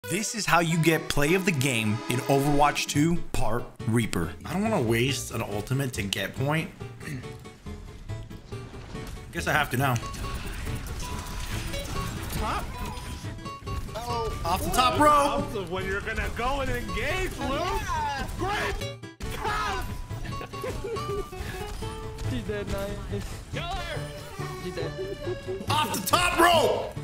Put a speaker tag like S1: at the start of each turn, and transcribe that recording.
S1: This is how you get play of the game in Overwatch 2 Part Reaper.
S2: I don't want to waste an ultimate to get point. I guess I have to now.
S3: Top.
S2: Oh, off the top row.
S3: When you're gonna go and engage, Luke. Yeah. Great.
S4: She's dead, nice.
S3: Killer.
S4: She's dead.
S2: Off the top row.